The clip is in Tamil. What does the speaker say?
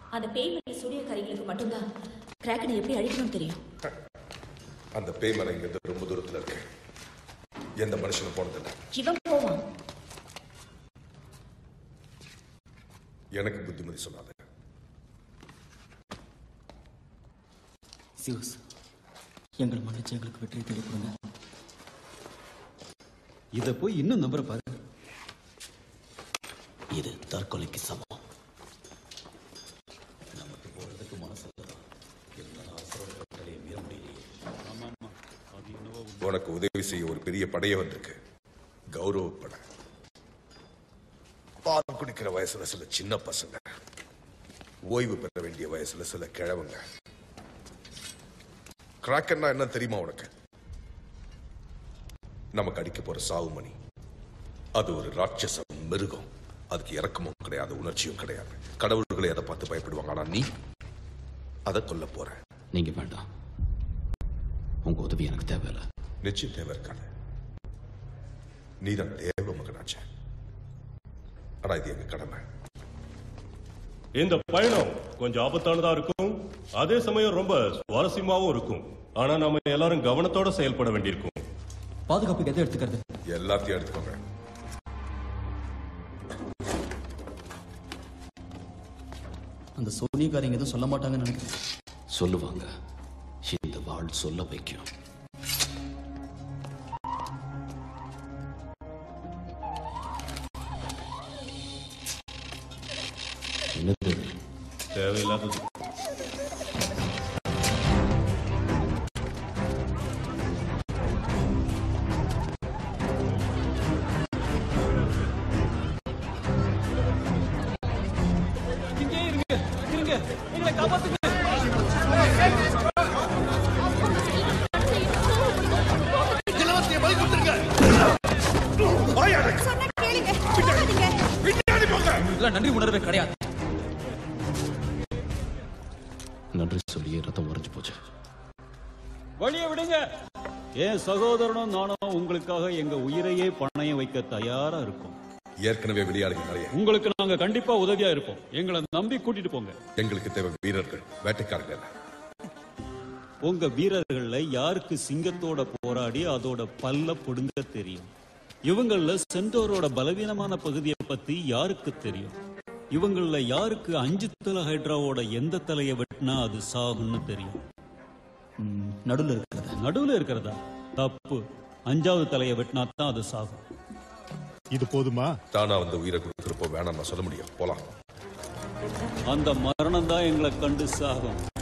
அந்த பேய்மலை சூரியக்காரிகளுக்கு மட்டும்தான் கிராக்கனை எப்படி அழிக்கணும்னு தெரியும். அந்த பேய்மலை இங்க ரொம்ப தூரத்துல இருக்கு. எந்த மனுஷனும் போனதில்லை. இவன் போவான். எனக்கு புத்திமதி சொல்லாத. சிவஸ், எங்களை மன்னிச்சு எங்களுக்கு வெற்றி தேடி கொடுங்க. இதை போய் இன்னும் நம்புற பாரு. இது தற்கொலைக்கு சமம். நமக்கு போறதுக்கு மனசு உனக்கு உதவி செய்ய ஒரு பெரிய படைய வந்திருக்கு. கௌரவப்பட. பால் குடிக்கிற வயசுல சில சின்ன பசங்க, ஓய்வு பெற வேண்டிய வயசுல சில கிழவங்க. கிராக்கன்னா என்ன தெரியுமா உனக்கு? நமக்கு அடிக்க போற சாவு மணி. அது ஒரு ராட்சச மிருகம். அதுக்கு இறக்கமும் கிடையாது, உணர்ச்சியும் கிடையாது. கடவுள்களை அதை பார்த்து பயப்படுவாங்க. ஆனா நீ அதை கொல்ல போற. நீங்க வேண்டாம், உங்க உதவி எனக்கு தேவையில்லை. நிச்சயம் தேவை இருக்காது. நீதான் தேவ மகனாச்ச. ஆனா இது எங்க கடமை. இந்த பயணம் கொஞ்சம் ஆபத்தானதா இருக்கும், அதே சமயம் ரொம்ப சுவாரஸ்யமாவும் இருக்கும். ஆனா நம்ம எல்லாரும் கவனத்தோட செயல்பட வேண்டியிருக்கும். பாதுகாப்புக்கு எதை எடுத்துக்கிறது? எல்லாத்தையும் எடுத்துக்கோங்க. அந்த சோனியக்காரங்க எதுவும் சொல்ல மாட்டாங்கன்னு நினைக்கிறேன். சொல்லுவாங்க. இந்த வாழ் சொல்ல வைக்கும். என்னது தேவையில்லாதது. நன்றி உணர்வே கிடையாது. நன்றி சொல்லியே ரத்தம் உறைஞ்சு போச்சு. வழிய விடுங்க. என் சகோதரனும் நானும் உங்களுக்காக எங்க உயிரையே பணயம் வைக்க தயாரா இருக்கோம். ஏற்கனவே விளையாடுங்க நிறைய. உங்களுக்கு நாங்க கண்டிப்பா உதவியா இருப்போம். எங்களை நம்பி கூட்டிட்டு போங்க. எங்களுக்கு தேவை வீரர்கள், வேட்டைக்காரர்கள். உங்க வீரர்கள்ல யாருக்கு சிங்கத்தோட போராடி அதோட பல்ல புடுங்க தெரியும்? இவங்கள சென்டோரோட பலவீனமான பகுதியை பத்தி யாருக்கு தெரியும்? இவங்கள யாருக்கு 5 தலை ஹைட்ராவோட எந்த தலையை வெட்டினா அது சாகுன்னு தெரியும்? நடுவுல இருக்கிறதா? தப்பு. 5வது தலையை வெட்டினா தான் அது சாகும். இது போதுமா? தானா வந்து உயிரை கொடுக்கிறப்போ வேணாம் நான் சொல்ல முடியும். போலாம். அந்த மரணம் தான் எங்களை கண்டு சாகும்.